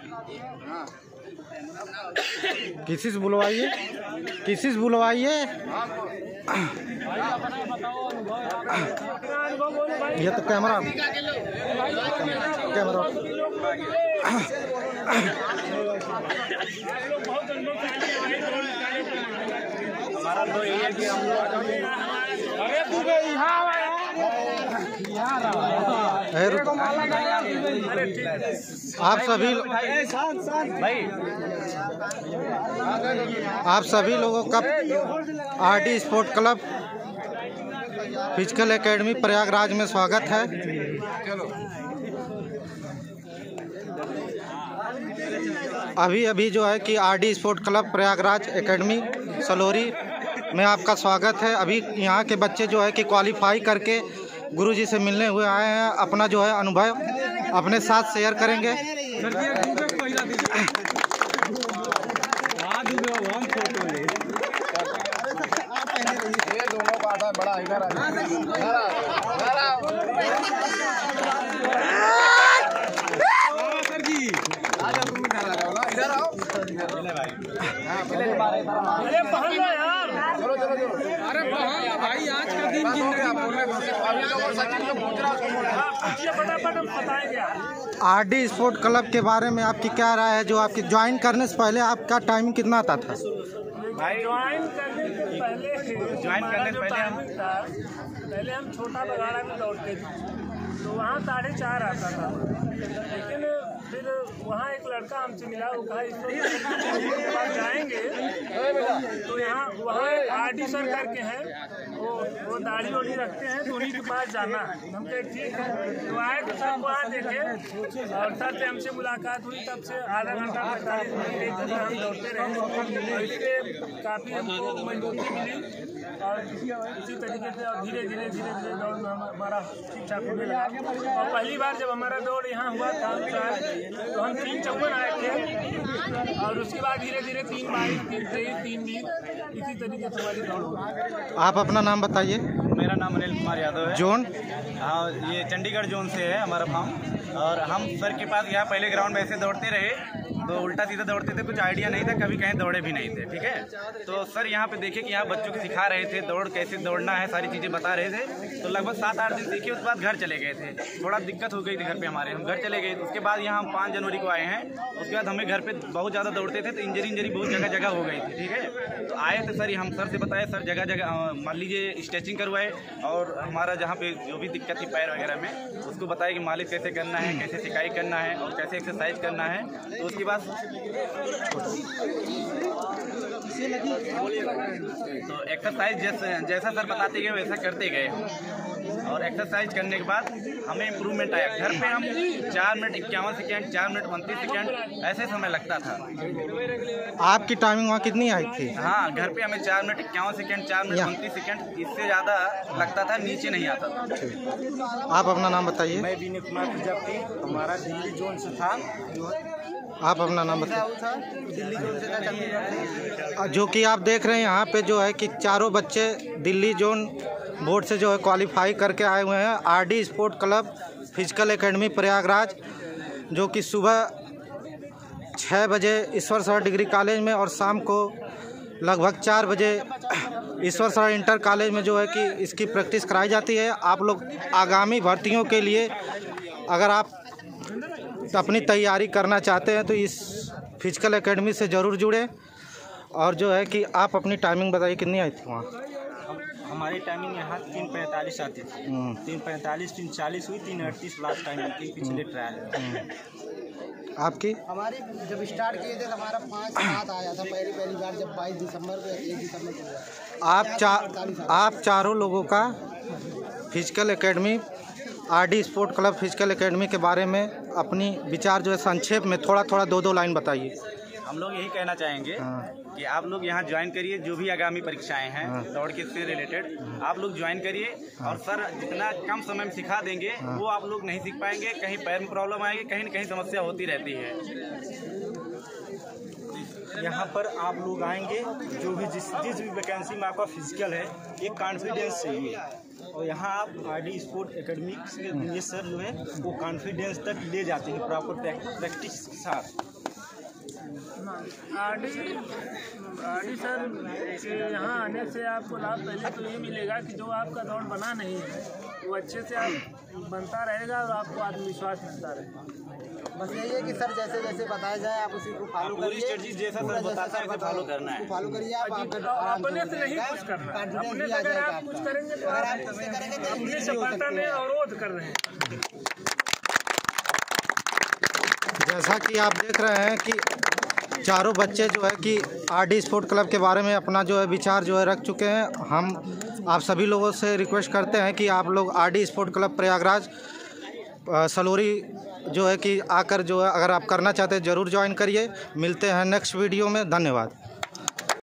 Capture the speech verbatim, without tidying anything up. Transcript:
किसी से बुलवाइए, किसी से बुलवाइए। ये तो कैमरा कैमरा हमारा तो यही है कि हम लोग आप सभी आप सभी लोगों का RD sport club physical academy Prayagraj में स्वागत है। अभी अभी जो है कि RD sport club Prayagraj academy Salori में आपका स्वागत है। अभी यहाँ के बच्चे जो है कि क्वालिफाई करके गुरुजी से मिलने हुए आए हैं, अपना जो है अनुभव अपने साथ शेयर करेंगे। भाई आज का दिन आरडी स्पोर्ट क्लब के बारे में आपकी क्या राय है? जो आपकी ज्वाइन करने से पहले आपका टाइमिंग कितना आता था? भाई ज्वाइन करने से पहले ज्वाइन करने से पहले हम पहले हम छोटा बगाड़ा में दौड़ते थे तो वहाँ साढ़े चार आता था, लेकिन फिर वहाँ एक लड़का हमसे मिला, वो कहा इसके पास जाएंगे तो यहाँ वहाँ आरडी सर करके हैं, वो वो दाढ़ी वाड़ी रखते हैं तो उन्हीं के पास जाना है। हम कहे ठीक है, तो आए तो सर वहाँ देखे और सर से हमसे मुलाकात हुई। तब से आधा घंटा पैंतालीस मिनट एक घंटा हम दौड़ते रहे और इससे काफ़ी हमको मजबूती मिली और इसी तरीके से और धीरे धीरे धीरे धीरे दौड़ में हमारा ठीक ठाक होने लगा। और पहली बार जब हमारा दौड़ यहाँ हुआ था तो हम तीन चौवन आए थे और उसके बाद धीरे धीरे तीन बाईस तीन तेईस तीन बीस इसी तरीके से हमारी दौड़ हुई। आप अपना नाम बताइए। मेरा नाम अनिल कुमार यादव है। जोन? हाँ, ये चंडीगढ़ जोन से है हमारा फार्म। और हम सर के पास यहाँ पहले ग्राउंड में ऐसे दौड़ते रहे तो उल्टा सीधा दौड़ते थे, कुछ आइडिया नहीं था, कभी कहीं दौड़े भी नहीं थे। ठीक है, तो सर यहाँ पे देखे कि यहाँ बच्चों को सिखा रहे थे दौड़ कैसे दौड़ना है, सारी चीज़ें बता रहे थे। तो लगभग सात आठ दिन सीखे, उसके बाद घर चले गए थे। थोड़ा दिक्कत हो गई थी घर पे हमारे, हम घर चले गए। तो उसके बाद यहाँ हम पाँच जनवरी को आए हैं। उसके बाद हमें घर पे बहुत ज़्यादा दौड़ते थे तो इंजरी इंजरी बहुत जगह जगह हो गई थी। ठीक है, तो आए थे सर, हम सर से बताए, सर जगह जगह मान लीजिए स्ट्रेचिंग करवाए और हमारा जहाँ पे जो भी दिक्कत थी पैर वगैरह में उसको बताया कि मालिश कैसे करना है, कैसे सिकाई करना है और कैसे एक्सरसाइज करना है। तो उसके बाद तो एक्सरसाइज जैसे जैसा सर बताते गए वैसा करते गए और एक्सरसाइज करने के बाद हमें इम्प्रूवमेंट आया। घर पे हम चार मिनट इक्यावन सेकेंड चार मिनट उनतीस सेकेंड ऐसे समय लगता था। आपकी टाइमिंग वहाँ कितनी आई थी? हाँ, घर पे हमें चार मिनट इक्यावन सेकेंड चार मिनट उनतीस सेकेंड इससे ज़्यादा लगता था, नीचे नहीं आता था। आप अपना नाम बताइए। मैं विनय कुमार प्रजापति, हमारा दिल्ली जोन से था। आप अपना नाम बताइए। दिल्ली जोन से था, चंडीगढ़। जो कि आप देख रहे हैं यहाँ पे जो है कि चारों बच्चे दिल्ली जोन बोर्ड से जो है क्वालिफाई करके आए हुए हैं। RD sport club physical academy Prayagraj, जो कि सुबह छः बजे ईश्वर सर डिग्री कॉलेज में और शाम को लगभग चार बजे ईश्वर सर इंटर कॉलेज में जो है कि इसकी प्रैक्टिस कराई जाती है। आप लोग आगामी भर्तियों के लिए अगर आप अपनी तैयारी करना चाहते हैं तो इस फिजिकल एकेडमी से ज़रूर जुड़ें। और जो है कि आप अपनी टाइमिंग बताइए कितनी आई थी वहाँ? हमारी टाइमिंग यहाँ तीन पैंतालीस आती थी, तीन पैंतालीस तीन चालीस हुई, तीन अड़तीस लास्ट टाइमिंग थी पिछले ट्रायल। आपकी? हमारी जब स्टार्ट किए थे हमारा पाँच सात आया था पहली पहली बार, जब बाईस दिसंबर को एक दिसंबर को। आप चार आप चारों लोगों का physical academy RD sport club physical academy के बारे में अपनी विचार जो है संक्षेप में थोड़ा थोड़ा दो दो लाइन बताइए। हम लोग यही कहना चाहेंगे हाँ। कि आप लोग यहाँ ज्वाइन करिए, जो भी आगामी परीक्षाएं हैं हाँ। दौड़ के से रिलेटेड आप लोग ज्वाइन करिए। और सर जितना कम समय में सिखा देंगे हाँ। वो आप लोग नहीं सीख पाएंगे, कहीं पैर में प्रॉब्लम आएगी, कहीं न कहीं समस्या होती रहती है। यहाँ पर आप लोग आएंगे, जो भी जिस जिस भी वैकेंसी में आपका फिजिकल है, एक कॉन्फिडेंस चाहिए और यहाँ आप आर डी स्पोर्ट एकेडमी के ये सर जो है वो कॉन्फिडेंस तक ले जाते हैं प्रॉपर प्रैक्टिस के साथ। R D R D sir के यहाँ आने से आपको लाभ पहले तो ये मिलेगा कि जो आपका दौड़ बना नहीं है वो अच्छे से आप बनता रहेगा और आपको आत्मविश्वास मिलता रहेगा। बस यही है कि सर जैसे जैसे बताया जाए आप उसी को फॉलो पूरी स्ट्रेटजी जैसा सर बताता है फॉलो करना है, फॉलो करिए आप। अपने से नहीं कुछ करना, अपने से अगर आप कुछ करेंगे तो आप अपनी सफलता में अवरोध कर रहे हैं। जैसा कि आप देख रहे हैं कि चारों बच्चे जो है कि आर डी स्पोर्ट क्लब के बारे में अपना जो है विचार जो है रख चुके हैं। हम आप सभी लोगों से रिक्वेस्ट करते हैं कि आप लोग R D sport club Prayagraj Salori जो है कि आकर जो है अगर आप करना चाहते हैं ज़रूर ज्वाइन करिए। मिलते हैं नेक्स्ट वीडियो में, धन्यवाद।